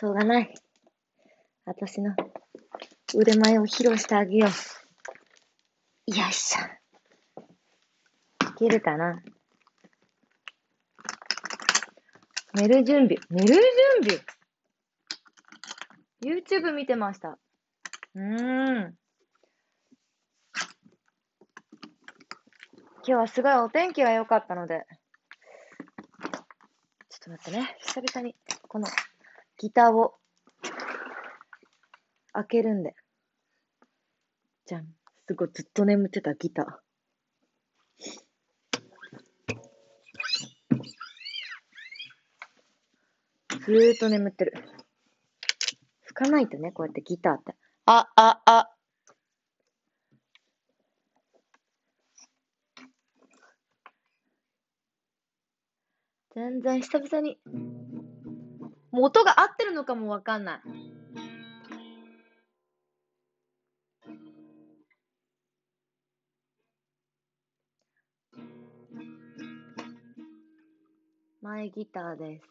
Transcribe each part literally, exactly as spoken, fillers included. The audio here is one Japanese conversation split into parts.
しょうがない。私の腕前を披露してあげよう。よいしょ。いけるかな。寝る準備。寝る準備 ?YouTube 見てました。うーん。今日はすごいお天気が良かったので。ちょっと待ってね。久々にこのギターを開けるんで。じゃん。すごいずっと眠ってたギター。ずーっと眠ってる。吹かないとね、こうやってギターって。あ、あ、あ。全然久々に。もう音が合ってるのかもわかんない。マイギターです。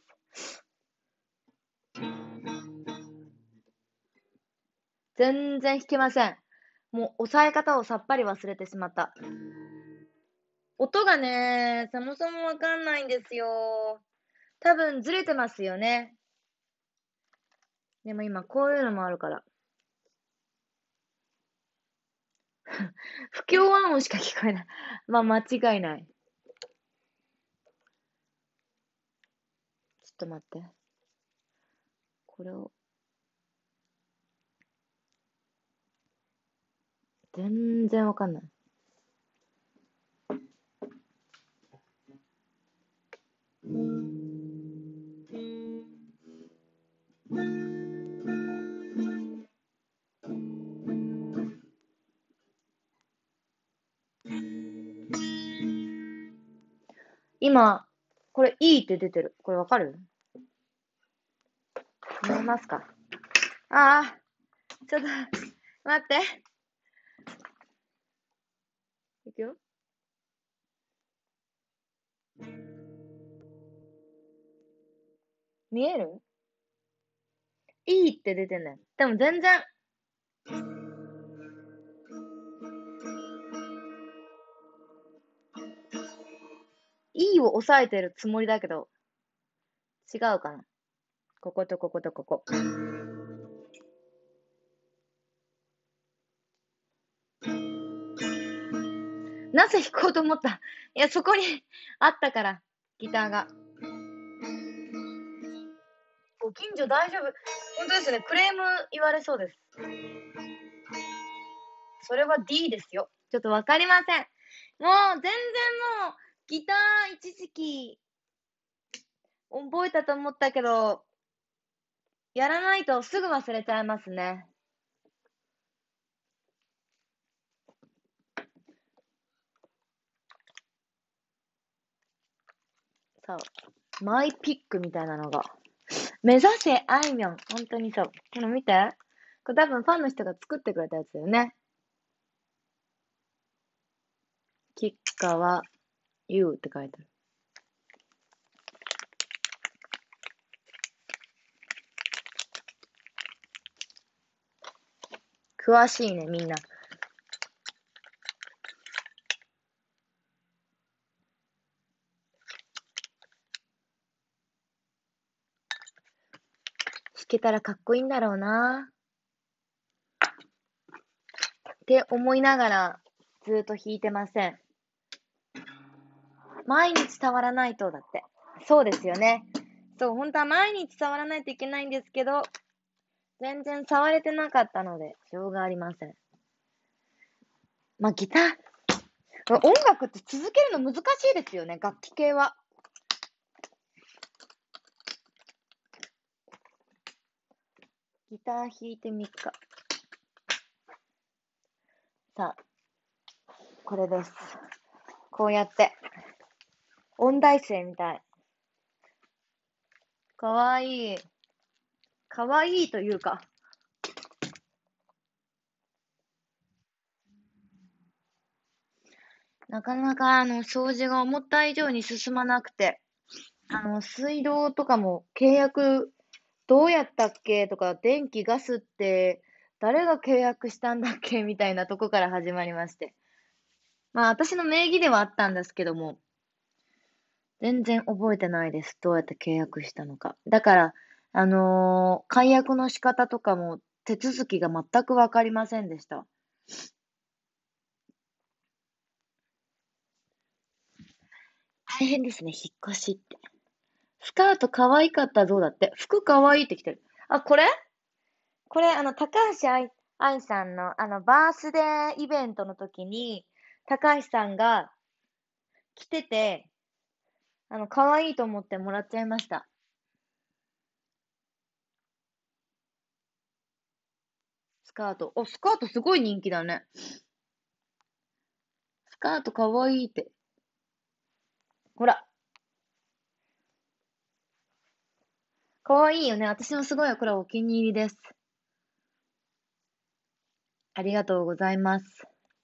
全然弾けません。もう押さえ方をさっぱり忘れてしまった。音がね、そもそもわかんないんですよ。多分ずれてますよね。でも今こういうのもあるから。不協和音しか聞こえない。まあ間違いない。ちょっと待って。これを。全然わかんない。今、これいいって出てる。これわかる？見えますか？ああ、ちょっと、待って。いくよ。見える？いいって出てんねん。でも全然、いいを押さえてるつもりだけど、違うかな。こことこことここ。なぜ弾こうと思った？いや、そこにあったから、ギターが。ご近所大丈夫？本当ですね。クレーム言われそうです。それは D ですよ。ちょっとわかりません。もう、全然もう、ギター一時期、覚えたと思ったけど、やらないとすぐ忘れちゃいますね。そう。マイピックみたいなのが。目指せあいみょん。本当にそう。この見て。これ多分ファンの人が作ってくれたやつだよね。吉川優って書いてある。詳しいね、みんな。弾けたらかっこいいんだろうなって思いながらずっと弾いてません。毎日触らないとだって。そうですよね。そう、本当は毎日触らないといけないんですけど、全然触れてなかったので、しょうがありません。まあ、ギター、音楽って続けるの難しいですよね、楽器系は。ギター弾いてみっか。さあ、これです。こうやって。音大生みたい。かわいい。かわいいというか。なかなかあの掃除が思った以上に進まなくて、あの水道とかも契約どうやったっけとか、電気、ガスって誰が契約したんだっけみたいなとこから始まりまして。まあ、私の名義ではあったんですけども、全然覚えてないです。どうやって契約したのか。だから、あのー解約の仕方とかも手続きが全くわかりませんでした。大変ですね、引っ越しって。スカート可愛かったぞだって。服可愛いって来てる。あ、これこれ、あの、高橋愛、愛さんの、あの、バースデーイベントの時に、高橋さんが着てて、あの、可愛いと思ってもらっちゃいました。スカート。お、スカートすごい人気だね。スカート可愛いって。ほら。可愛いよね。私もすごいこれお気に入りです。ありがとうございます。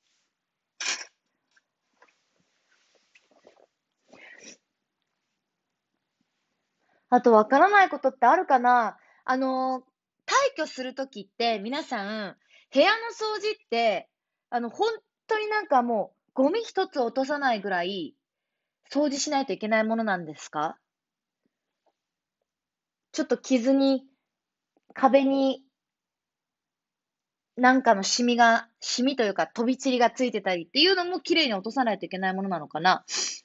あと、わからないことってあるかな。あの、退去するときって皆さん、部屋の掃除って、あの、本当になんかもう、ゴミ一つ落とさないぐらい、掃除しないといけないものなんですか？ちょっと傷に、壁になんかのシミが、シミというか飛び散りがついてたりっていうのも綺麗に落とさないといけないものなのかな？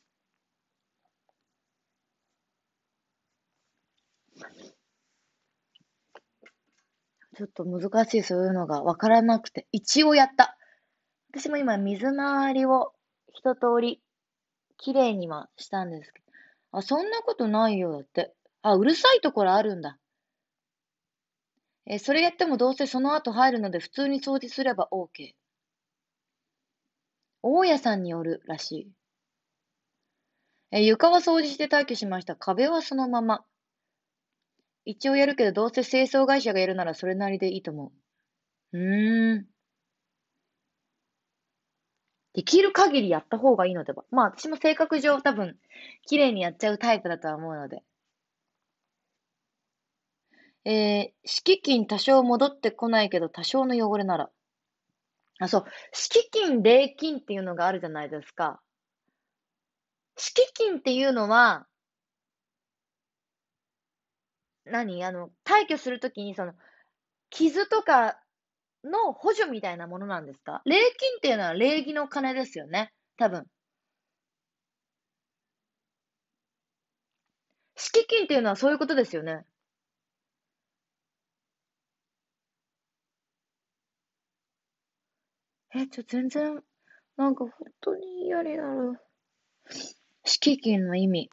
ちょっと難しい、そういうのがわからなくて。一応やった。私も今水回りを一通り綺麗にはしたんですけど。あ、そんなことないよ、だって。あ、うるさいところあるんだ。え、それやってもどうせその後入るので普通に掃除すれば OK。大家さんによるらしい。え、床は掃除して退去しました。壁はそのまま。一応やるけど、どうせ清掃会社がやるならそれなりでいいと思う。うーん。できる限りやった方がいいのでは。まあ私も性格上多分、綺麗にやっちゃうタイプだとは思うので。えー、敷金多少戻ってこないけど多少の汚れなら。あ、そう。敷金、礼金っていうのがあるじゃないですか。敷金っていうのは、何あの、退去するときにその、傷とかの補助みたいなものなんですか？礼金っていうのは礼儀の金ですよね。多分。敷金っていうのはそういうことですよね。え、ちょ、全然、なんか本当に嫌になる。敷金の意味。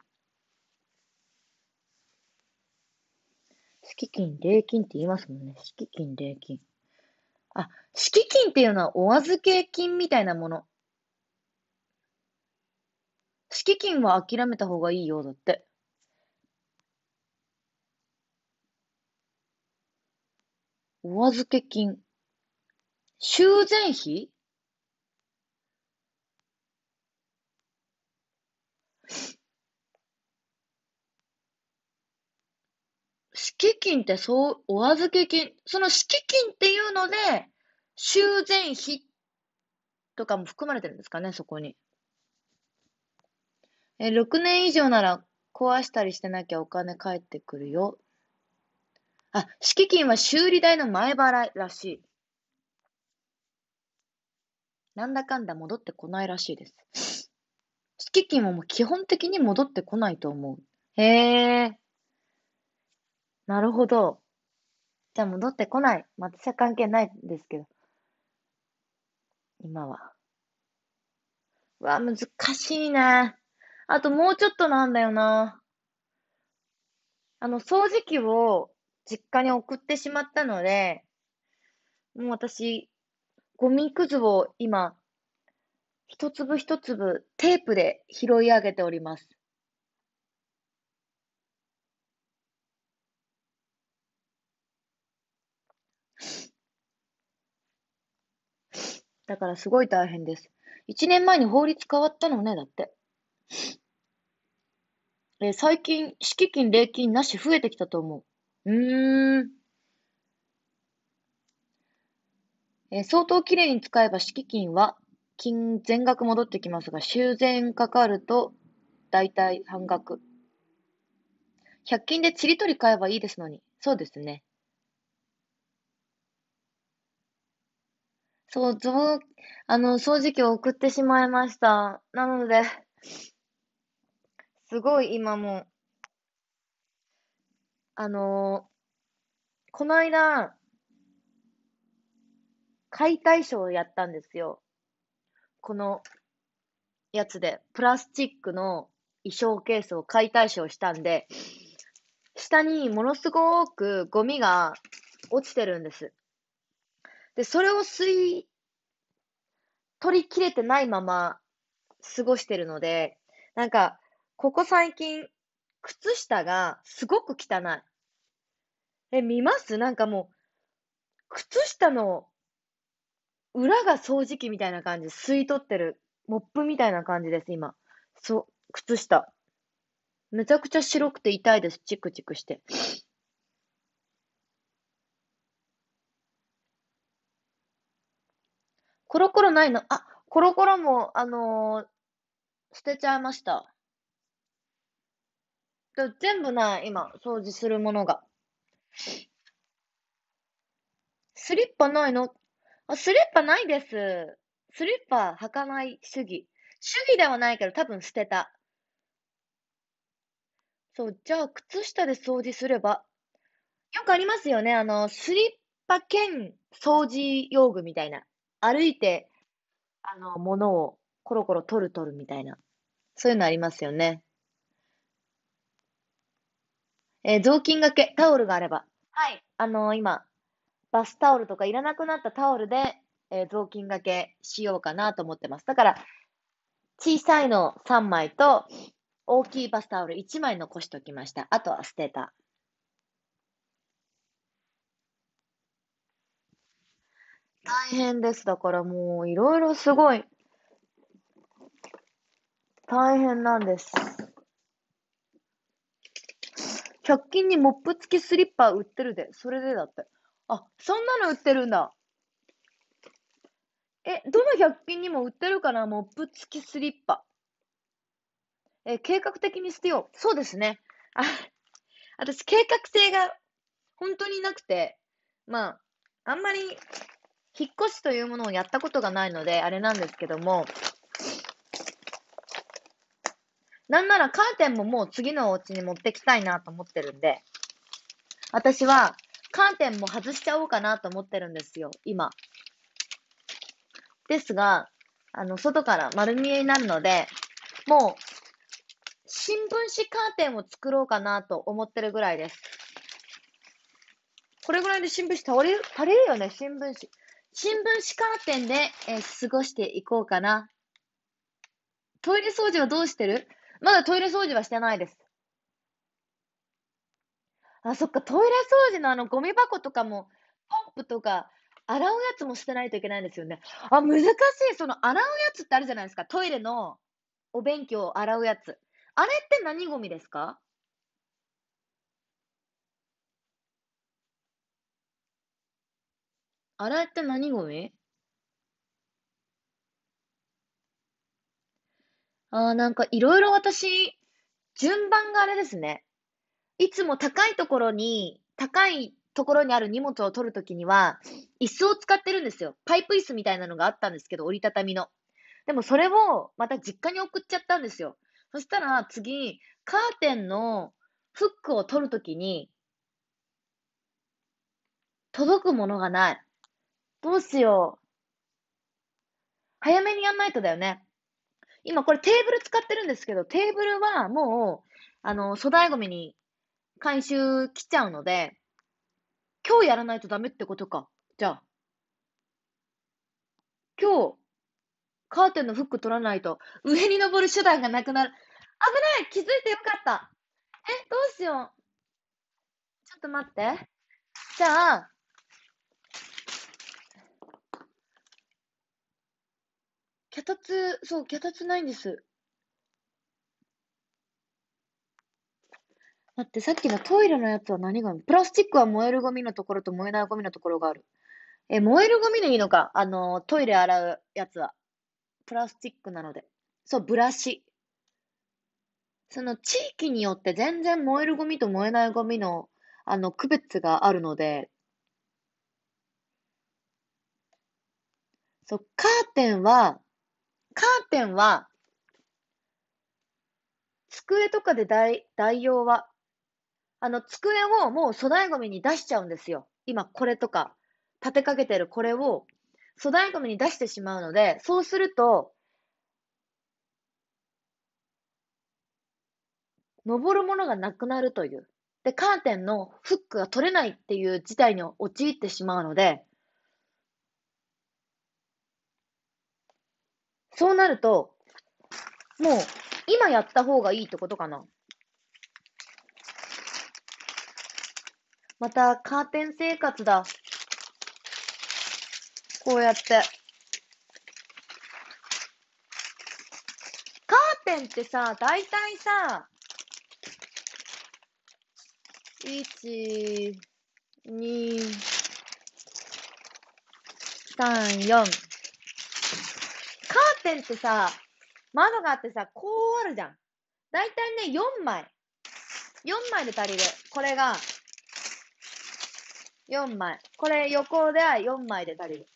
敷金、礼金って言いますもんね。敷金、礼金。あ、敷金っていうのはお預け金みたいなもの。敷金は諦めた方がいいよ、だって。お預け金。修繕費。敷金ってそう、お預け金。その敷金っていうので、修繕費とかも含まれてるんですかね、そこに。え、ろくねん以上なら壊したりしてなきゃお金返ってくるよ。あ、敷金は修理代の前払いらしい。なんだかんだ戻ってこないらしいです。敷金はもう基本的に戻ってこないと思う。へえ、なるほど。じゃあ戻ってこない。私は関係ないですけど、今は。うわ、難しいな。あともうちょっとなんだよな。あの、掃除機を実家に送ってしまったので、もう私、ゴミくずを今、一粒一粒テープで拾い上げております。だからすごい大変です。一年前に法律変わったのね、だって。えー最近、敷金、礼金なし増えてきたと思う。 うーん。えー相当きれいに使えば敷金は金全額戻ってきますが、修繕かかるとだいたい半額。ひゃく均でちりとり買えばいいですのに。そうですね。そう、ぞあの、掃除機を送ってしまいました。なので、すごい今もう、あのーこの間、解体ショーをやったんですよ。このやつで、プラスチックの衣装ケースを解体ショーしたんで、下にものすごくゴミが落ちてるんです。で、それを吸い取り切れてないまま過ごしてるので、なんか、ここ最近、靴下がすごく汚い。え、見ますなんかもう、靴下の裏が掃除機みたいな感じ、吸い取ってる、モップみたいな感じです、今。そう、靴下。めちゃくちゃ白くて痛いです、チクチクして。コロコロないのあ、コロコロも、あのー捨てちゃいました。で全部ない、今、掃除するものが。スリッパないのあ、スリッパないです。スリッパ履かない主義。主義ではないけど、多分捨てた。そう、じゃあ、靴下で掃除すれば。よくありますよね。あの、スリッパ兼掃除用具みたいな。歩いて、あの、物をコロコロ取る取るみたいな。そういうのありますよね。えー雑巾がけ、タオルがあれば。はい。あの、今、バスタオルとかいらなくなったタオルで、えー雑巾がけしようかなと思ってます。だから、小さいのさんまいと、大きいバスタオルいちまい残しときました。あとは捨てた。大変です。だからもう、いろいろすごい大変なんです。ひゃく均にモップ付きスリッパ売ってるで。それでだって。あ、そんなの売ってるんだ。え、どのひゃく均にも売ってるかなモップ付きスリッパ。え、計画的に捨てよう。そうですね。あ、私計画性が本当になくて、まあ、あんまり引っ越しというものをやったことがないので、あれなんですけども、なんならカーテンももう次のお家に持ってきたいなと思ってるんで、私はカーテンも外しちゃおうかなと思ってるんですよ、今。ですが、あの、外から丸見えになるので、もう、新聞紙カーテンを作ろうかなと思ってるぐらいです。これぐらいで新聞紙足りる、足りるよね、新聞紙。新聞紙カーテンで、えー過ごしていこうかな。トイレ掃除はどうしてるまだトイレ掃除はしてないです。あ、そっか、トイレ掃除のあのゴミ箱とかも、ポンプとか、洗うやつも捨てないといけないんですよね。あ、難しい。その洗うやつってあるじゃないですか。トイレのお便器を洗うやつ。あれって何ゴミですか？あれって何ゴミ？あー、なんかいろいろ私、順番があれですね。いつも高いところに、高いところにある荷物を取るときには、椅子を使ってるんですよ。パイプ椅子みたいなのがあったんですけど、折りたたみの。でもそれをまた実家に送っちゃったんですよ。そしたら次、カーテンのフックを取るときに届くものがない。どうしよう。早めにやんないとだよね。今これテーブル使ってるんですけど、テーブルはもう、あの、粗大ゴミに回収来ちゃうので、今日やらないとダメってことか。じゃあ、今日、カーテンのフック取らないと、上に登る手段がなくなる。危ない、気づいてよかった。え、どうしよう。ちょっと待って。じゃあ、脚立、そう、脚立ないんです。 待って、さっきのトイレのやつは何ゴミ？プラスチックは燃えるゴミのところと燃えないゴミのところがある。え、燃えるゴミでいいのか？あの、トイレ洗うやつは。プラスチックなので。そう、ブラシ。その地域によって全然燃えるゴミと燃えないゴミの、あの、区別があるので、そう、カーテンは、カーテンは、机とかで代代用は、あの、机をもう粗大ゴミに出しちゃうんですよ。今これとか、立てかけてるこれを粗大ゴミに出してしまうので、そうすると、登るものがなくなるという。で、カーテンのフックが取れないっていう事態に陥ってしまうので、そうなると、もう今やった方がいいってことかな。またカーテン生活だ。こうやって。カーテンってさ、だいたいさ、いち、に、さん、よん。カーテンってさ、窓があってさ、こうあるじゃん。だいたいね、よんまい。よんまいで足りる。これが、よんまい。これ横ではよんまいで足りる。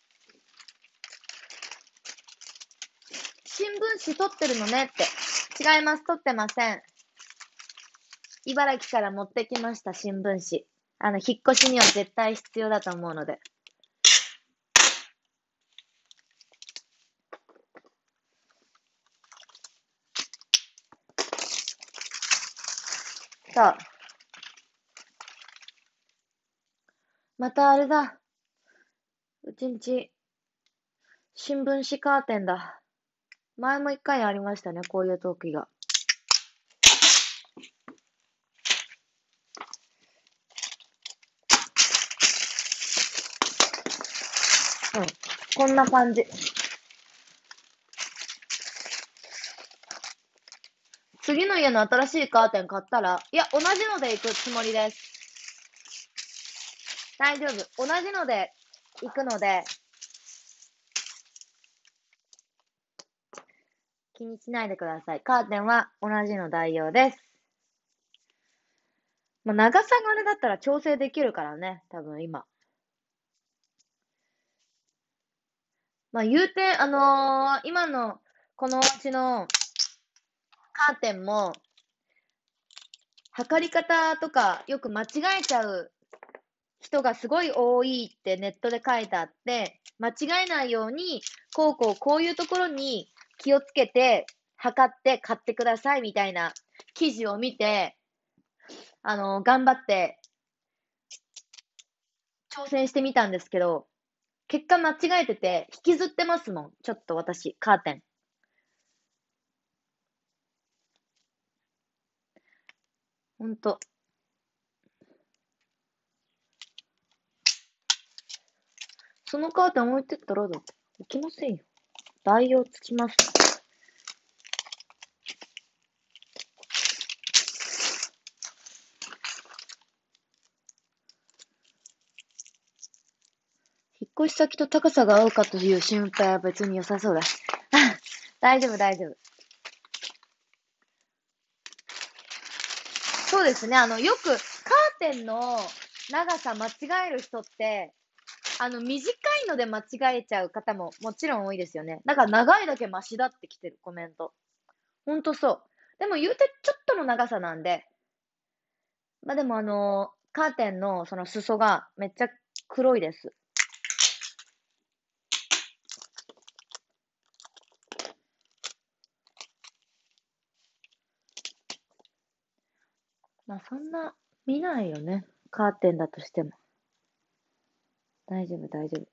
新聞紙取ってるのねって。違います。取ってません。茨城から持ってきました、新聞紙。あの、引っ越しには絶対必要だと思うので。さあ。またあれだ。うちんち、新聞紙カーテンだ。前も一回ありましたね、こういう時が。うん。こんな感じ。次の家の新しいカーテン買ったら、いや、同じので行くつもりです。大丈夫。同じので行くので、気にしないでください。カーテンは同じの代用です。まあ、長さがあれだったら調整できるからね、多分今。まあ、言うて、あのー今のこのお家のカーテンも、測り方とかよく間違えちゃう人がすごい多いってネットで書いてあって、間違えないように、こうこうこういうところに気をつけて、測って買ってくださいみたいな記事を見て、あのー頑張って挑戦してみたんですけど、結果間違えてて、引きずってますもん。ちょっと私、カーテン。ほんと。そのカーテン置いてったらだって。置きませんよ。代用つきます。引っ越し先と高さが合うかという心配は別に良さそうだ。大丈夫、大丈夫。そうですね。あの、よくカーテンの長さ間違える人って、あの、短いので間違えちゃう方ももちろん多いですよね。だから長いだけマシだって来てるコメント。ほんとそう。でも言うてちょっとの長さなんで、まあでもあのーカーテンのその裾がめっちゃ黒いです。まあそんな見ないよね。カーテンだとしても。大丈夫、大丈夫。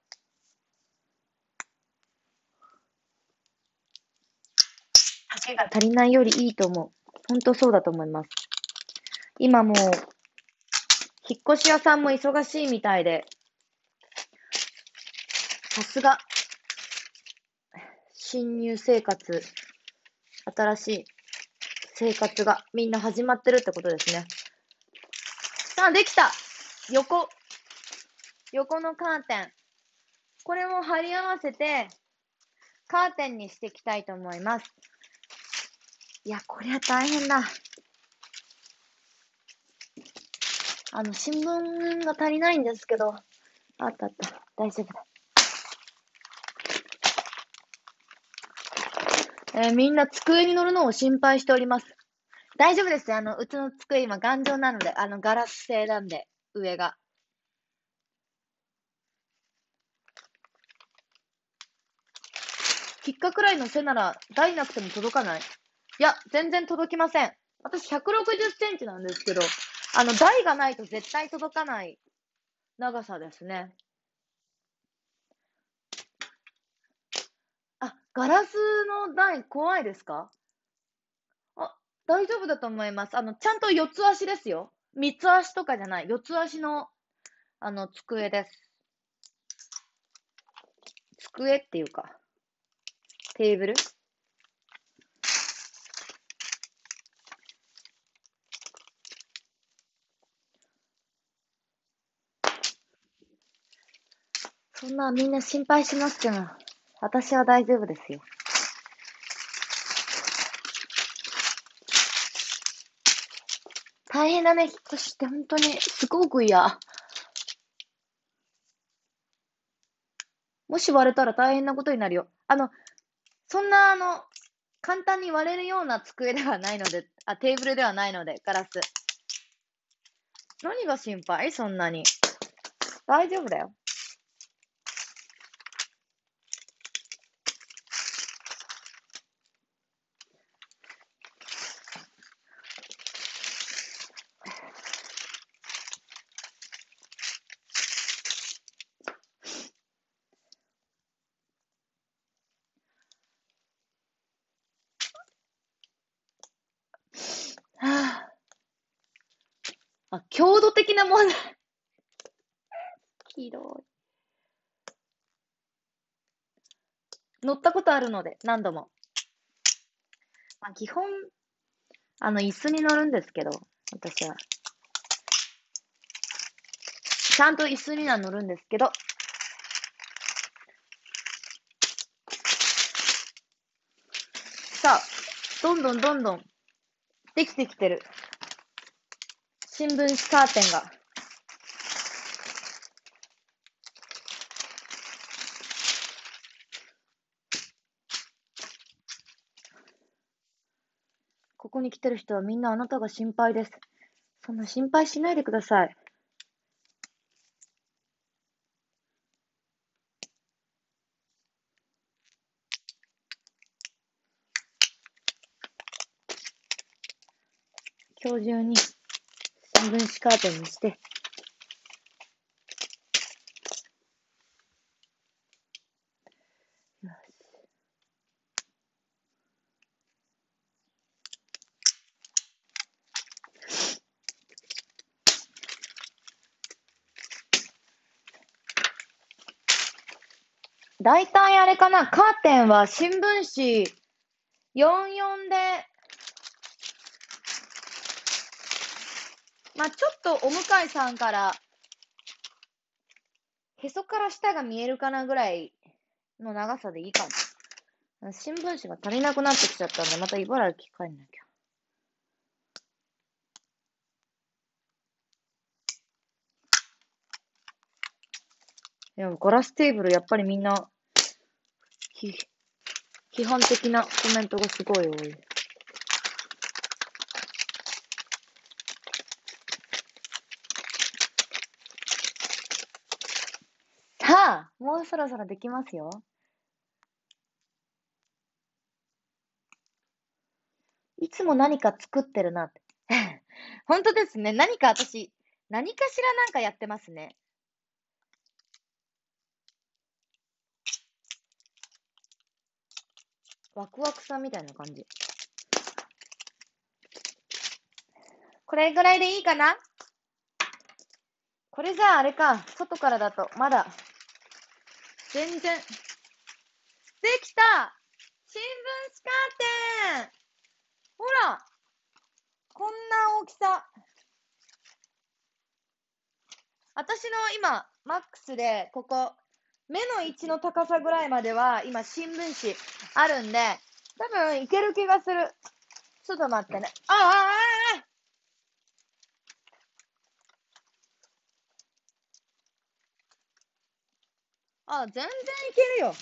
丈が足りないよりいいと思う。ほんとそうだと思います。今もう、引っ越し屋さんも忙しいみたいで、さすが、新入生活、新しい生活がみんな始まってるってことですね。 あ、できた。横。横のカーテン。これも貼り合わせて、カーテンにしていきたいと思います。いや、こりゃ大変だ。あの、新聞が足りないんですけど。あったあった。大丈夫だ。えー、みんな机に乗るのを心配しております。大丈夫ですよ。あの、うちの机今頑丈なので、あの、ガラス製なんで、上が。ひっかくらいの背なら、台なくても届かない？いや、全然届きません。私ひゃくろくじゅっセンチなんですけど、あの、台がないと絶対届かない長さですね。あ、ガラスの台怖いですか？あ、大丈夫だと思います。あの、ちゃんと四つ足ですよ。三つ足とかじゃない。四つ足の、あの、机です。机っていうか、テーブル。そんなみんな心配しますけど、私は大丈夫ですよ。大変だね、引っ越しって本当にすごく嫌。もし割れたら大変なことになるよ。あの、そんなあの、簡単に割れるような机ではないので、あ、テーブルではないので、ガラス。何が心配？そんなに。大丈夫だよ。はあ、あ、強度的な問題。ひどい。乗ったことあるので、何度も。まあ、基本、あの、椅子に乗るんですけど、私は。ちゃんと椅子には乗るんですけど、さあ、どんどんどんどんできてきてる。新聞紙カーテンが。ここに来てる人はみんなあなたが心配です。そんな心配しないでください。今日中に新聞紙カーテンにして。よし。だいたいあれかな、カーテンは新聞紙よんじゅうよんで、まあちょっとお向かいさんから、へそから下が見えるかなぐらいの長さでいいかも。新聞紙が足りなくなってきちゃったんで、また茨城帰んなきゃ。でもガラステーブルやっぱりみんな、批判的なコメントがすごい多い。さあ、もうそろそろできますよ。いつも何か作ってるなって。本当ですね。何か私、何かしらなんかやってますね。ワクワクさんみたいな感じ。これぐらいでいいかな？これじゃああれか、外からだと、まだ、全然。できた！新聞紙カーテン！ほら！こんな大きさ。 私の今、マックスで、ここ、目の位置の高さぐらいまでは、今、新聞紙あるんで、多分いける気がする。ちょっと待ってね。ああ、ああ、ああ、全然いけるよ。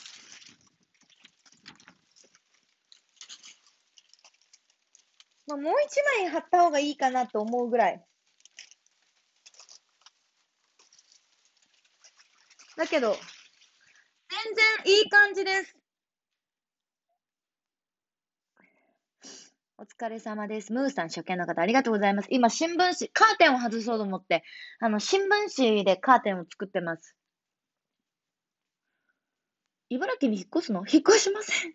まあ、もう一枚貼った方がいいかなと思うぐらい。だけど、全然いい感じです。お疲れ様です。ムーさん、初見の方、ありがとうございます。今、新聞紙、カーテンを外そうと思って、あの、新聞紙でカーテンを作ってます。茨城に引っ越すの？引っ越しません。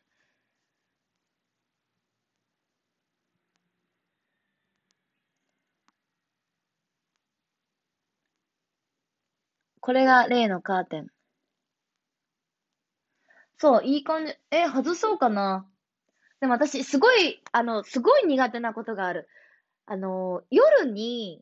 これが例のカーテン。そう、いい感じ。え、外そうかな。でも私、すごい、あの、すごい苦手なことがある。あの、夜に、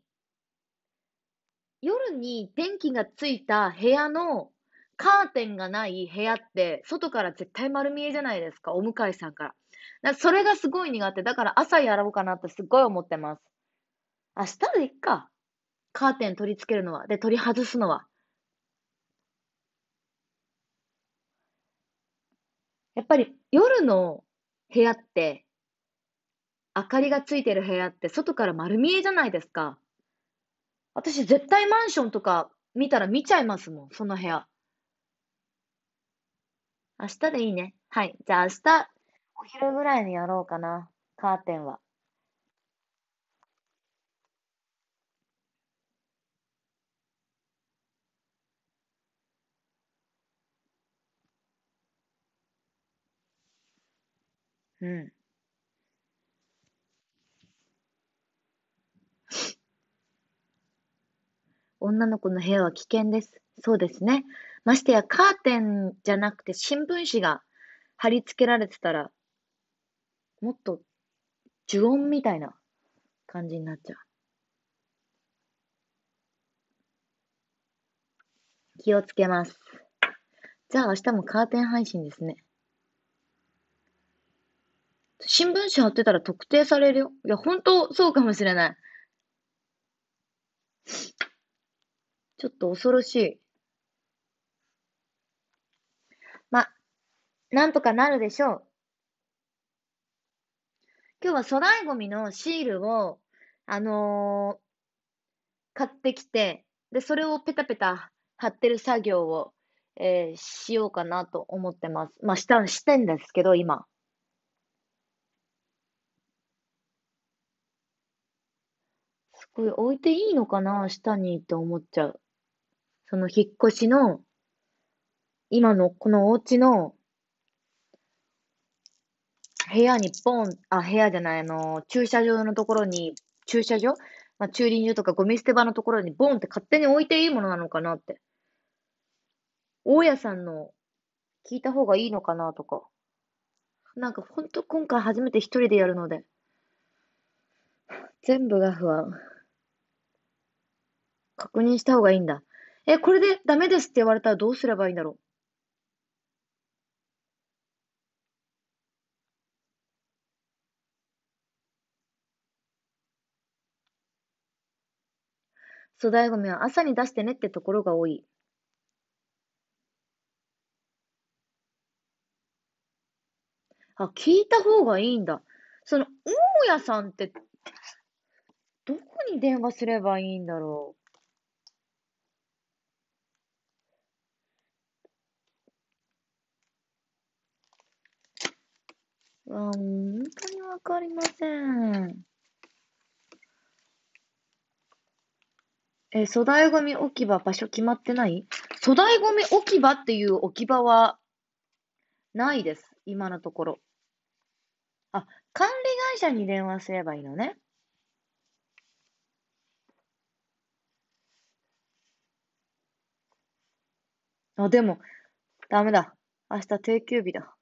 夜に電気がついた部屋のカーテンがない部屋って、外から絶対丸見えじゃないですか、お向かいさんから。だそれがすごい苦手。だから朝やろうかなってすっごい思ってます。明日でいっか。カーテン取り付けるのは。で、取り外すのは。やっぱり夜の部屋って、明かりがついてる部屋って外から丸見えじゃないですか。私絶対マンションとか見たら見ちゃいますもん、その部屋。明日でいいね。はい。じゃあ明日、お昼ぐらいにやろうかな。カーテンは。うん。女の子の部屋は危険です。そうですね。ましてやカーテンじゃなくて新聞紙が貼り付けられてたら、もっと呪音みたいな感じになっちゃう。気をつけます。じゃあ明日もカーテン配信ですね。新聞紙貼ってたら特定されるよ。いや、本当そうかもしれない。ちょっと恐ろしい。ま、なんとかなるでしょう。今日は粗大ゴミのシールを、あのー買ってきて、で、それをペタペタ貼ってる作業を、えーしようかなと思ってます。まあ、した、してんですけど、今。すごい置いていいのかな下にって思っちゃう。その引っ越しの、今のこのお家の部屋にポン、あ、部屋じゃない、あの、駐車場のところに、駐車場まあ、駐輪場とかゴミ捨て場のところにボンって勝手に置いていいものなのかなって。大家さんの聞いた方がいいのかなとか。なんかほんと今回初めて一人でやるので、全部が不安。確認した方がいいんだ。え、これでダメですって言われたらどうすればいいんだろう。粗大ゴミは朝に出してねってところが多い。あ、聞いた方がいいんだ。その、大家さんってどこに電話すればいいんだろう。あ、本当にわかりません。え、粗大ゴミ置き場場所決まってない？粗大ゴミ置き場っていう置き場はないです。今のところ。あ、管理会社に電話すればいいのね。あ、でも、ダメだ。明日定休日だ。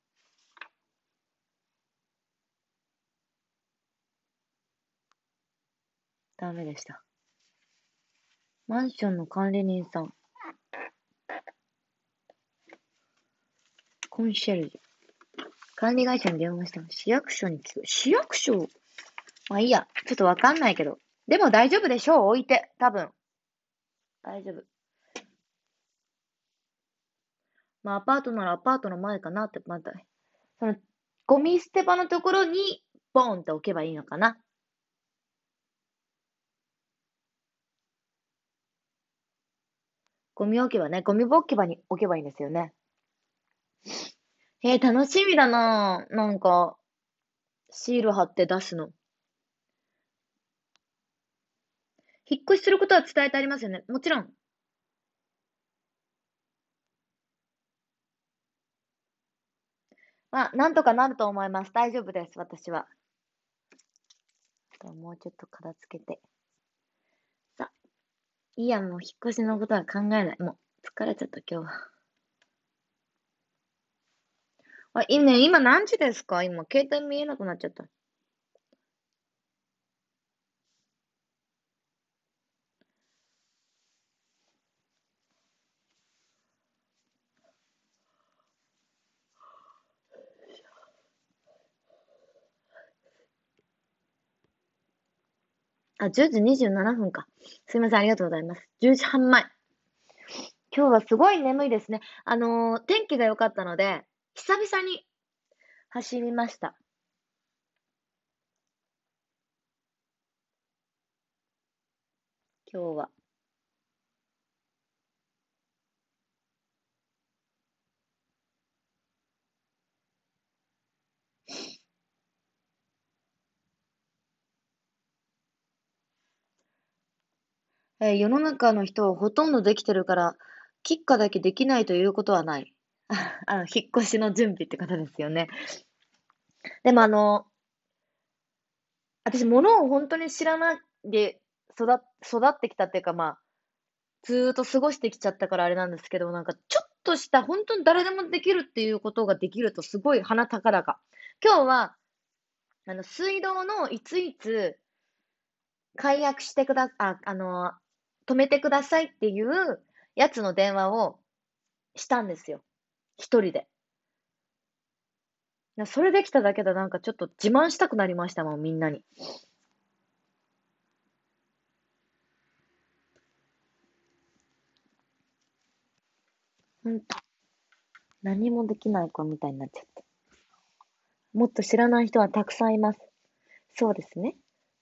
ダメでした。 マンションの管理人さん。コンシェルジュ。管理会社に電話した。市役所に聞く。市役所まあいいや。ちょっとわかんないけど。でも大丈夫でしょう置いて。多分。大丈夫。まあアパートならアパートの前かなって、また。その、ゴミ捨て場のところに、ボーンって置けばいいのかな。ゴミ置き場ね。ゴミ置き場に置けばいいんですよね。えー、楽しみだなぁ。なんか、シール貼って出すの。引っ越しすることは伝えてありますよね。もちろん。まあ、なんとかなると思います。大丈夫です、私は。もうちょっと片付けて。さ、いいや、もう引っ越しのことは考えない。もう、疲れちゃった、今日は。あ、いいね、今何時ですか今、携帯見えなくなっちゃった。あ、じゅうじにじゅうななふんか。すいません、ありがとうございます。じゅうじはん前。今日はすごい眠いですね。あのー天気が良かったので、久々に走りました。今日は。えー世の中の人はほとんどできてるから、吉花だけできないということはない。あの、引っ越しの準備ってことですよね。でもあの、私、物を本当に知らないで育っ、育ってきたっていうか、まあ、ずーっと過ごしてきちゃったからあれなんですけど、なんかちょっとした本当に誰でもできるっていうことができるとすごい鼻高々。今日は、あの、水道のいついつ解約してくだ、あ、あの、止めてくださいっていうやつの電話をしたんですよ。一人で。いやそれできただけでなんかちょっと自慢したくなりましたもん、みんなに。ほんと、何もできない子みたいになっちゃった。もっと知らない人はたくさんいます。そうですね。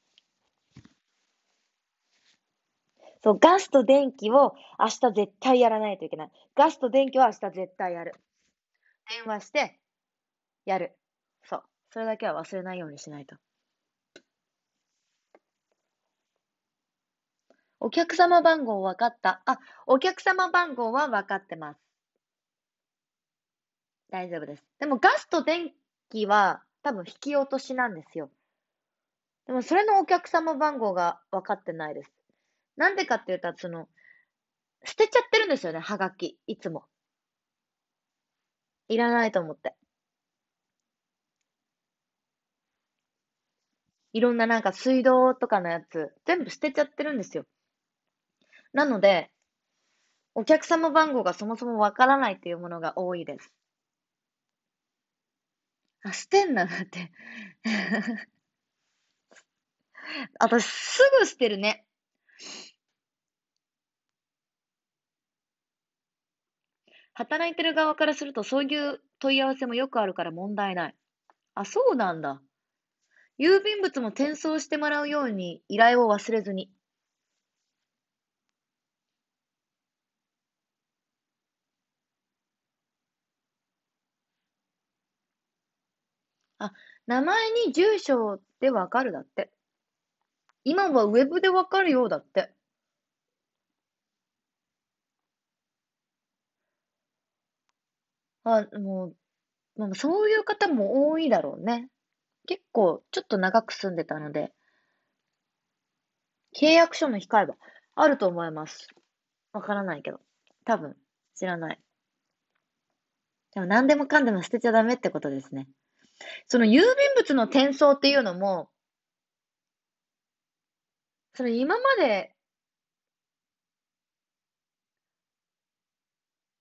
そう、ガスと電気を明日絶対やらないといけない。ガスと電気は明日絶対やる。電話して、やる。そう。それだけは忘れないようにしないと。お客様番号分かった。あ、お客様番号は分かってます。大丈夫です。でもガスと電気は多分引き落としなんですよ。でもそれのお客様番号が分かってないです。なんでかって言ったら、その、捨てちゃってるんですよね、はがき。いつも。いらないと思って。いろんななんか水道とかのやつ、全部捨てちゃってるんですよ。なので、お客様番号がそもそもわからないっていうものが多いです。あ、捨てんな、だって。私、すぐ捨てるね。働いてる側からすると、そういう問い合わせもよくあるから問題ない。あ、そうなんだ。郵便物も転送してもらうように依頼を忘れずに。あ、名前に住所でわかるだって。今はウェブでわかるようだって。あ、もう、まあ、そういう方も多いだろうね。結構、ちょっと長く住んでたので、契約書の控えばあると思います。わからないけど。多分、知らない。でも何でもかんでも捨てちゃダメってことですね。その郵便物の転送っていうのも、それ今まで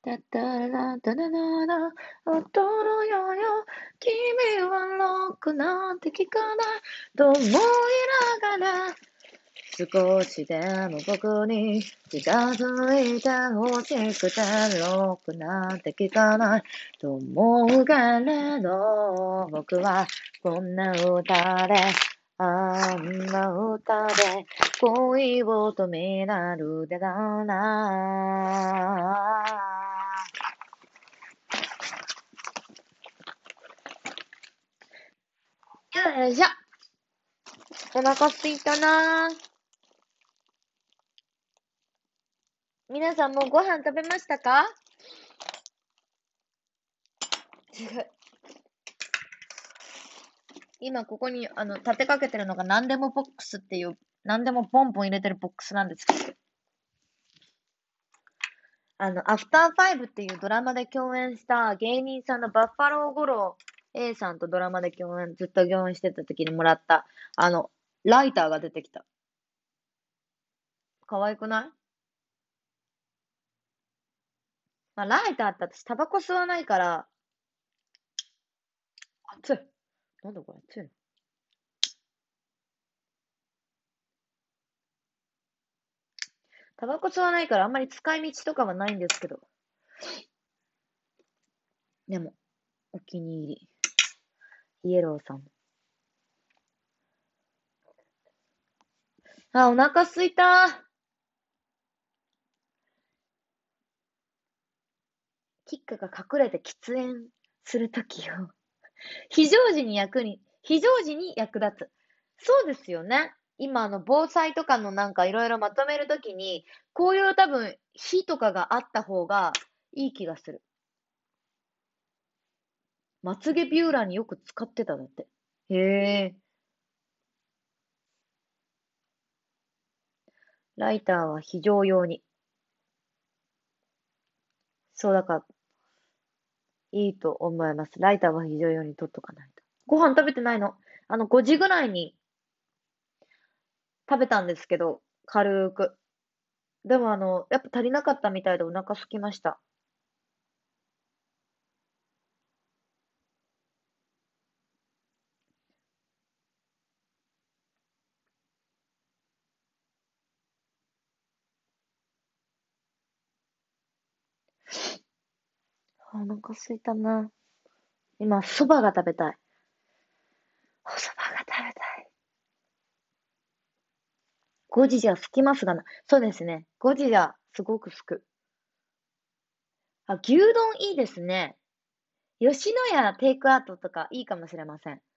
タタラタラララ、踊ろよよ。君はロックなんて聞かないと思いながら、少しでも僕に近づいてほしくて、ロックなんて聞かないと思うけれど、僕はこんな歌で、あんな歌で恋を止められるだな。よいしょ。お腹すいたな。皆さんもうご飯食べましたか？違う。今ここにあの立てかけてるのが何でもボックスっていう何でもポンポン入れてるボックスなんですけど、あのアフターファイブっていうドラマで共演した芸人さんのバッファロー五郎 A さんとドラマで共演ずっと共演してた時にもらったあのライターが出てきた。可愛くない？まあ、ライターって私タバコ吸わないから熱い。なんだこれ熱いの？タバコ吸わないからあんまり使い道とかはないんですけど、でもお気に入りイエローさん。あ、お腹すいた。キックが隠れて喫煙するときを、非常時に役に、非常時に役立つ。そうですよね。今、あの、防災とかのなんかいろいろまとめるときに、こういう多分、火とかがあった方がいい気がする。まつげビューラーによく使ってただって。へえ。ライターは非常用に。そうだから、いいと思います。ライターは非常用に取っとかないと。ご飯食べてないの？あの、ごじぐらいに食べたんですけど、軽く。でもあの、やっぱ足りなかったみたいでお腹空きました。お腹空いたな。今、蕎麦が食べたい。お蕎麦が食べたい。ごじじゃ空きますがな。そうですね。ごじじゃすごく空く。あ、牛丼いいですね。吉野家テイクアウトとかいいかもしれません。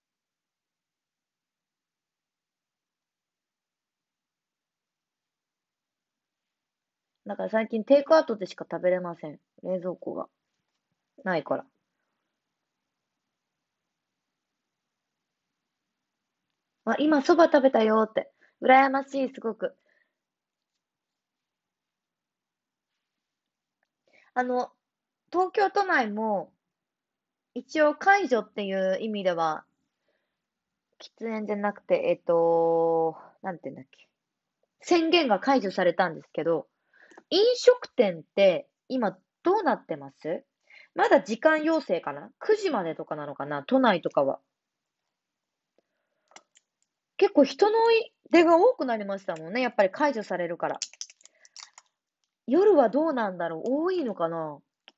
だから最近テイクアウトでしか食べれません。冷蔵庫がないから。あ、今蕎麦食べたよって。羨ましい、すごく。あの、東京都内も一応解除っていう意味では、喫煙じゃなくて、えっと、なんて言うんだっけ。宣言が解除されたんですけど、飲食店って今どうなってます？まだ時間要請かな？ く 時までとかなのかな？都内とかは。結構人の出が多くなりましたもんね。やっぱり解除されるから。夜はどうなんだろう？多いのかな？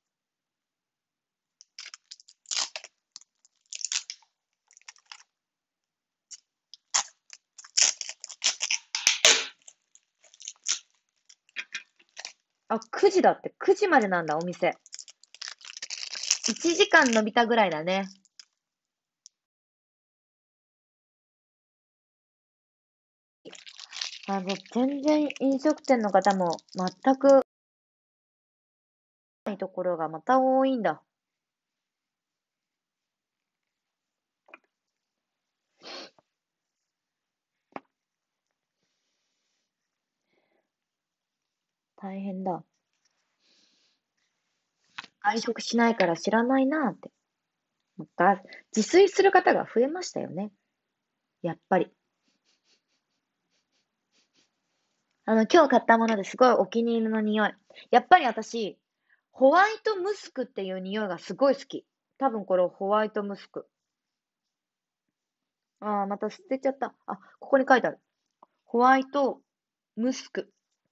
あ、くじだって。くじまでなんだ、お店。いちじかん伸びたぐらいだね。あの、全然飲食店の方も全くないところがまた多いんだ。大変だ。外食しないから知らないなって。また、自炊する方が増えましたよね。やっぱり。あの、今日買ったものですごいお気に入りの匂い。やっぱり私、 ホワイトムスクっていう匂いがすごい好き。多分これホワイトムスク。ああ、また捨てちゃった。あ、ここに書いてある。ホワイトムスク。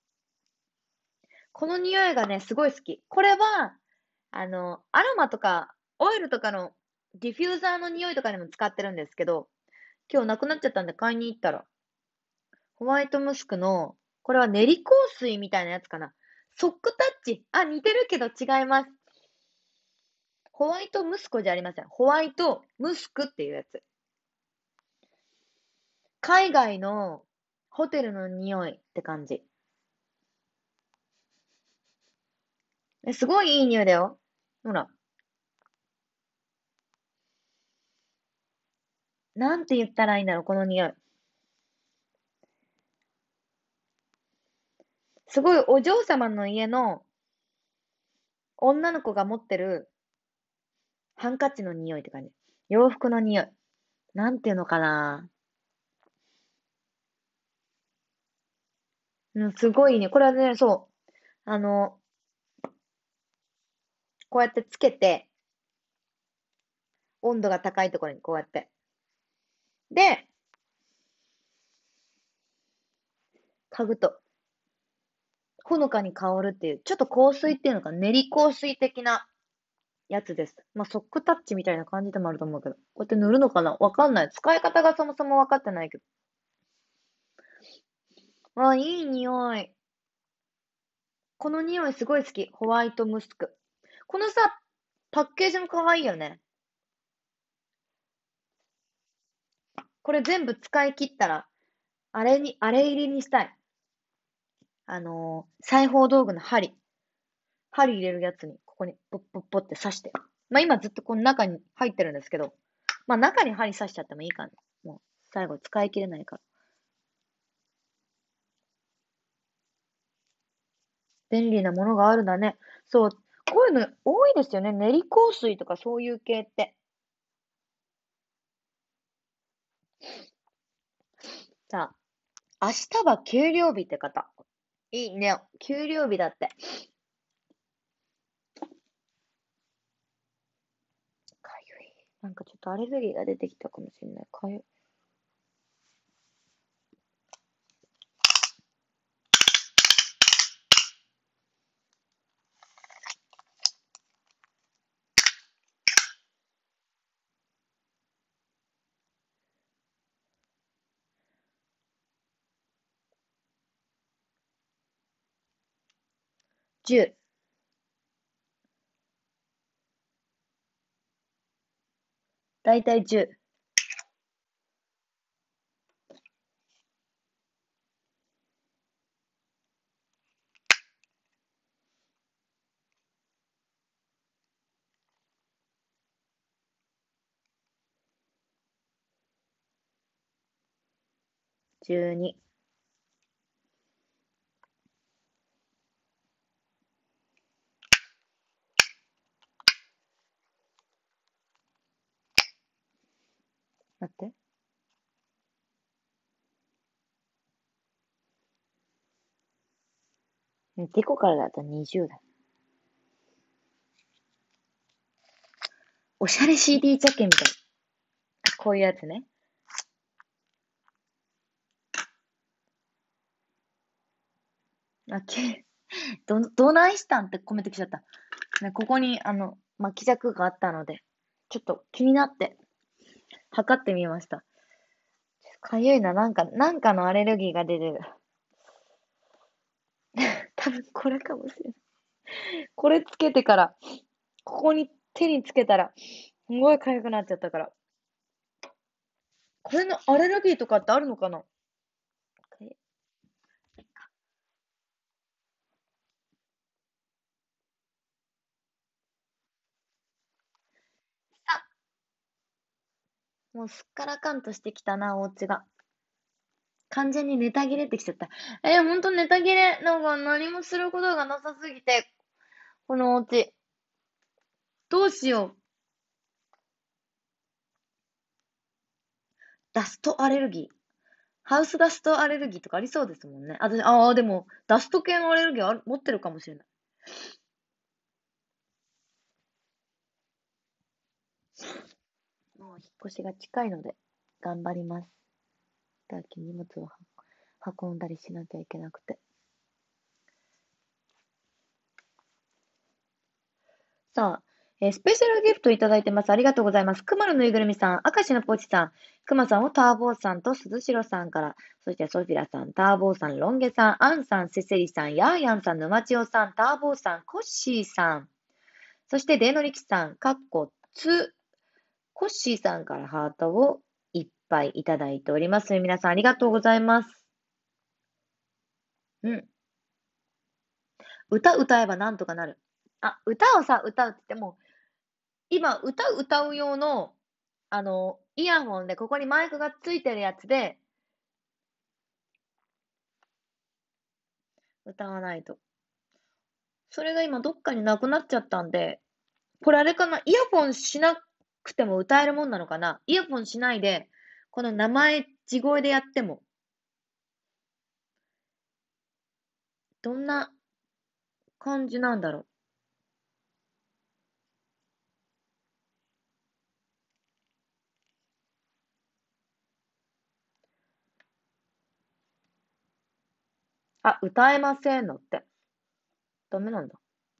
この匂いがね、すごい好き。これは、あの、アロマとか、オイルとかのディフューザーの匂いとかにも使ってるんですけど、今日なくなっちゃったんで買いに行ったら、ホワイトムスクの、これは練り香水みたいなやつかな。ソックタッチ。あ、似てるけど違います。ホワイトムスコじゃありません。ホワイトムスクっていうやつ。海外のホテルの匂いって感じ。えすごいいい匂いだよ。ほら。なんて言ったらいいんだろう、この匂い。すごいお嬢様の家の女の子が持ってるハンカチの匂いって感じ。洋服の匂い。なんていうのかな。うん、すごいね。これはね、そう。あの、こうやってつけて、温度が高いところにこうやって。で、嗅ぐと、ほのかに香るっていう、ちょっと香水っていうのか、練り香水的なやつです。まあ、ソックタッチみたいな感じでもあると思うけど。こうやって塗るのかなわかんない。使い方がそもそも分かってないけど。ああ、いい匂い。この匂いすごい好き。ホワイトムスク。このさ、パッケージも可愛いよね。これ全部使い切ったら、あれに、あれ入りにしたい。あのー裁縫道具の針。針入れるやつに、ここにポッポッポって刺して。まあ今ずっとこの中に入ってるんですけど、まあ中に針刺しちゃってもいいかな。もう最後使い切れないから。便利なものがあるんだね。そう。こういうの多いですよね。練り香水とかそういう系って。さあ、明日は給料日って方。いいね。給料日だって。かゆい。なんかちょっとアレルギーが出てきたかもしれない。かゆい。じゅう。だいたいじゅう。じゅうに。待って。デコからだとにじゅうだ。おしゃれ シーディー ジャケみたい。こういうやつね。あ、け、ど、どないしたんってコメント来ちゃった。ね、ここに、あの、巻き尺があったので、ちょっと気になって、測ってみました。かゆいな、なんか、なんかのアレルギーが出てる。多分これかもしれない。これつけてから、ここに手につけたら、すごい痒くなっちゃったから。これのアレルギーとかってあるのかな？かゆいあ、もうすっからかんとしてきたな、お家が。完全にネタ切れってきちゃった。えー、ほんとネタ切れ。なんか何もすることがなさすぎて、このお家。どうしよう。ダストアレルギー。ハウスダストアレルギーとかありそうですもんね。あ、私、ああ、でも、ダスト系のアレルギーある持ってるかもしれない。 もう引っ越しが近いので、頑張ります。だけ荷物を運んだりしなきゃいけなくて。さあ、えースペシャルギフトいただいてます。ありがとうございます。くまのぬいぐるみさん、明石のポチさん、くまさんをターボーさんと鈴代さんから、そしてソフィラさん、ターボーさん、ロンゲさん、アンさん、セセリさん、ヤーヤンさん、沼千代さん、ターボーさん、コッシーさん、そしてデーノリキさん、かっこつ、コッシーさんからハートをいっぱいいただいております。皆さんありがとうございます。うん。歌歌えばなんとかなる。あ、歌をさ、歌うって言っても、今、歌歌う用の、あの、イヤホンでここにマイクがついてるやつで歌わないと。それが今どっかになくなっちゃったんで、これあれかな、イヤホンしなくても歌えるもんなのかな。イヤホンしないで、この名前、地声でやっても、どんな感じなんだろう。あ、歌えませんのって。ダメなんだ。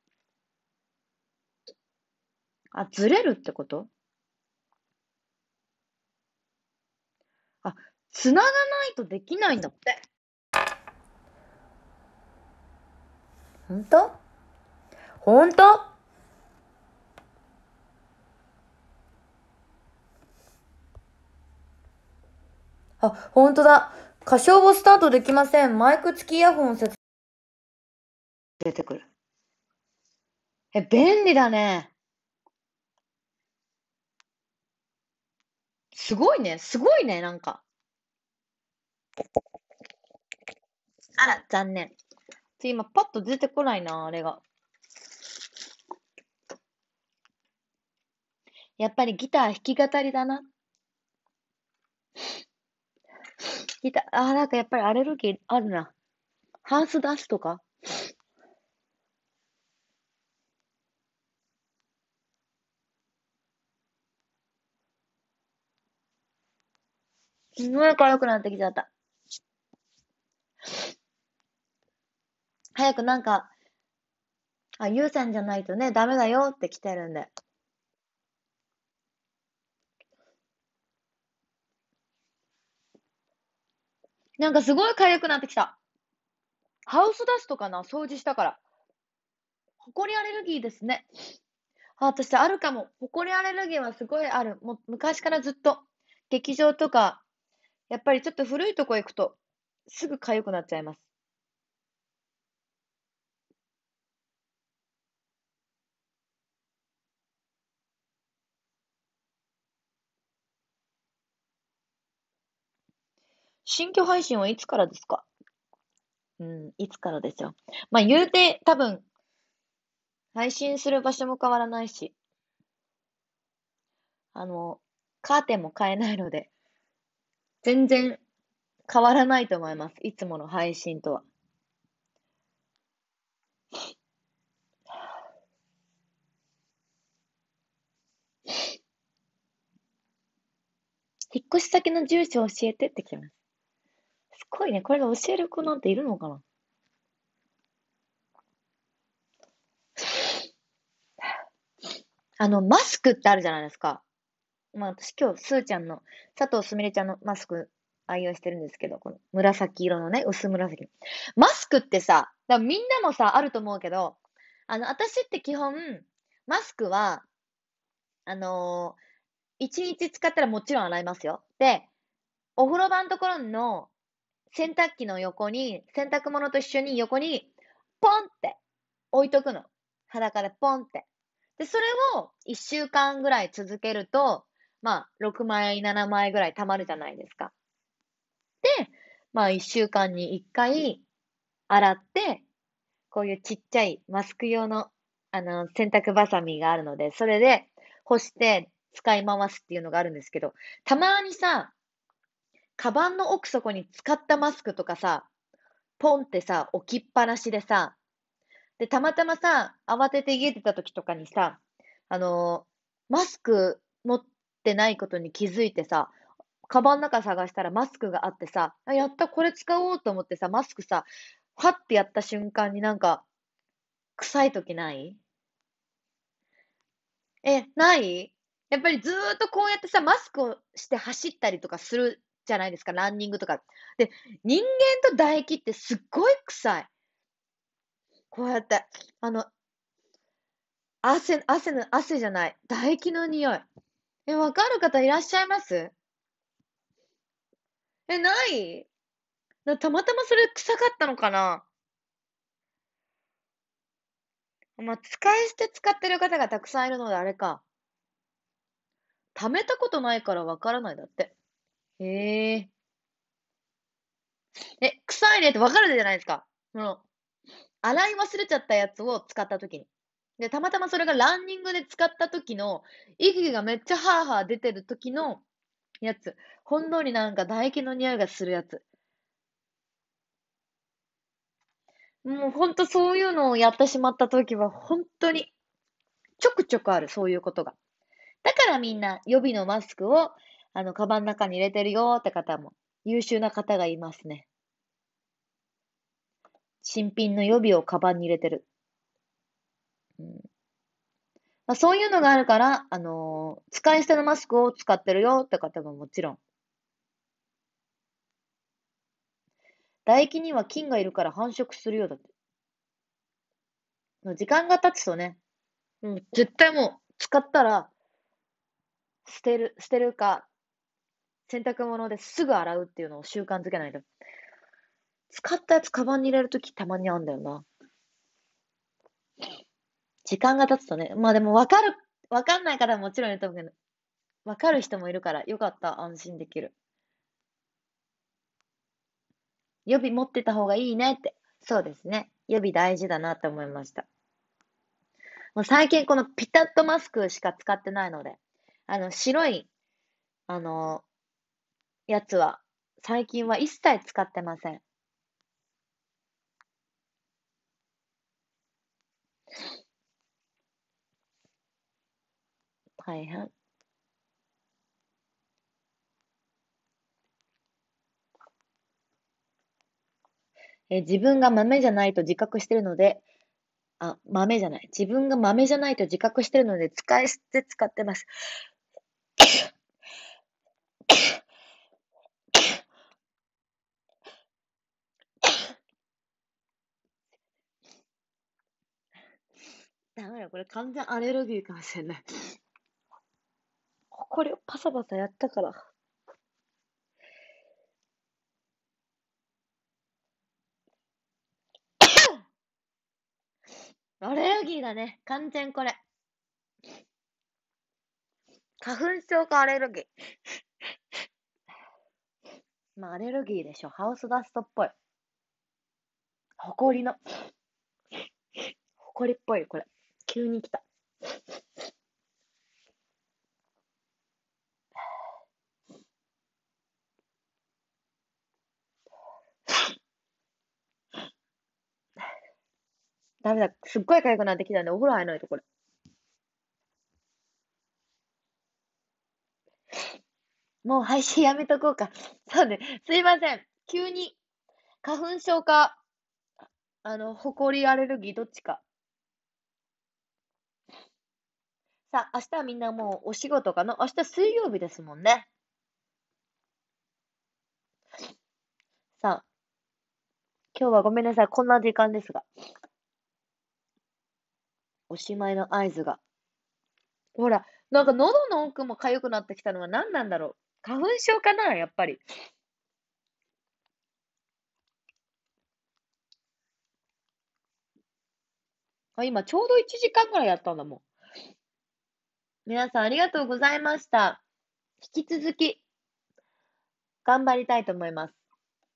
あ、ずれるってこと？あ、繋がないとできないんだって。ほんと？ほんと？あ、ほんとだ。歌唱をスタートできません。マイク付きイヤホン接出てくる。え、便利だね。すごいね。すごいね、なんか。あら、残念。ち今パッと出てこないな、あれが。やっぱりギター弾き語りだな。ギター、あーなんかやっぱりアレルギーあるな。ハウスダストか。すごい痒くなってきちゃった。早くなんか、あ、ゆうさんじゃないとね、ダメだよって来てるんで。なんかすごい痒くなってきた。ハウスダストかな、掃除したから。ホコリアレルギーですね。あ、私あるかも。ホコリアレルギーはすごいある。もう昔からずっと。劇場とか、やっぱりちょっと古いとこ行くと、すぐ痒くなっちゃいます。新居配信はいつからですか？うん、いつからでしょう。まあ言うて多分、配信する場所も変わらないし、あの、カーテンも変えないので、全然変わらないと思います。いつもの配信とは。引っ越し先の住所教えてって来てます。すごいね。これが教える子なんているのかな？あの、マスクってあるじゃないですか。まあ私今日、スーちゃんの、佐藤すみれちゃんのマスク愛用してるんですけど、この紫色のね、薄紫の。マスクってさ、だからみんなもさ、あると思うけど、あの、私って基本、マスクは、あのー一日使ったらもちろん洗いますよ。で、お風呂場のところの洗濯機の横に、洗濯物と一緒に横に、ポンって置いとくの。裸でポンって。で、それをいっしゅうかんぐらい続けると、まあ、ろくまい、ななまいぐらい溜まるじゃないですか。で、まあ、いっしゅうかんにいっかい洗って、こういうちっちゃいマスク用の、あの、洗濯バサミがあるので、それで干して使い回すっていうのがあるんですけど、たまにさ、カバンの奥底に使ったマスクとかさ、ポンってさ、置きっぱなしでさ、で、たまたまさ、慌てて家出た時とかにさ、あのーマスク持ってないことに気づいてさ、カバンの中探したらマスクがあってさ、あ、やった、これ使おうと思ってさ、マスクさ、ファってやった瞬間になんか、臭い時ない？え、ない？やっぱりずーっとこうやってさ、マスクをして走ったりとかするじゃないですか、ランニングとか。で、人間と唾液ってすっごい臭い。こうやって、あの、汗汗の汗じゃない、唾液の匂い。え、わかる方いらっしゃいます？え、ない？なたまたまそれ臭かったのかな？まあ、使い捨て使ってる方がたくさんいるのであれか。溜めたことないからわからないだって。へえ。え、臭いねってわかるじゃないですか。その、洗い忘れちゃったやつを使った時に。で、たまたまそれがランニングで使った時の、息がめっちゃハーハー出てる時のやつ。ほんのりなんか唾液の匂いがするやつ。もうほんとそういうのをやってしまった時は、ほんとにちょくちょくある、そういうことが。だからみんな予備のマスクを、あの、カバン中に入れてるよって方も、優秀な方がいますね。新品の予備をカバンに入れてる。うん。まあ、そういうのがあるから、あの、使い捨てのマスクを使ってるよって方ももちろん。唾液には菌がいるから繁殖するよだって。時間が経つとね、うん、絶対もう使ったら捨てる、捨てるか、洗濯物ですぐ洗うっていうのを習慣づけないと。使ったやつカバンに入れるときたまにあんだよな。時間が経つとね、まあでも分かる、分かんない方ももちろんいると思うけど、分かる人もいるから、よかった、安心できる。予備持ってた方がいいねって。そうですね。予備大事だなって思いました。もう最近このピタッとマスクしか使ってないので、あの、白い、あの、やつは、最近は一切使ってません。大変。え、自分が豆じゃないと自覚してるので、あ、豆じゃない。自分が豆じゃないと自覚してるので、使い捨て使ってます。ダメだ、これ完全アレルギーかもしれない。これをパサパサやったから。アレルギーだね。完全これ。花粉症かアレルギー。まあ、アレルギーでしょ。ハウスダストっぽい。ほこりの、ほこりっぽい、これ。急に来た。ダメだ。すっごい痒くなってきたんで、お風呂入らないと、これ。もう配信やめとこうか。そうね。すいません。急に、花粉症か、あの、ほこりアレルギー、どっちか。さあ、明日はみんなもうお仕事かな。明日水曜日ですもんね。さあ、今日はごめんなさい。こんな時間ですが。おしまいの合図が。ほら、なんか喉の奥も痒くなってきたのは何なんだろう。花粉症かなやっぱり。あ、今ちょうどいちじかんぐらいやったんだもん。皆さんありがとうございました。引き続き頑張りたいと思います。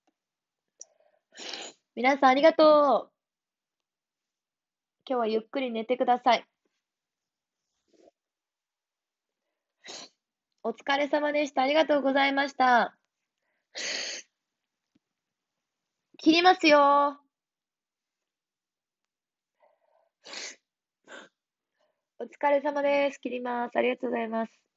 皆さんありがとう。今日はゆっくり寝てください。お疲れ様でした。ありがとうございました。切りますよ。お疲れ様です。切ります。ありがとうございます。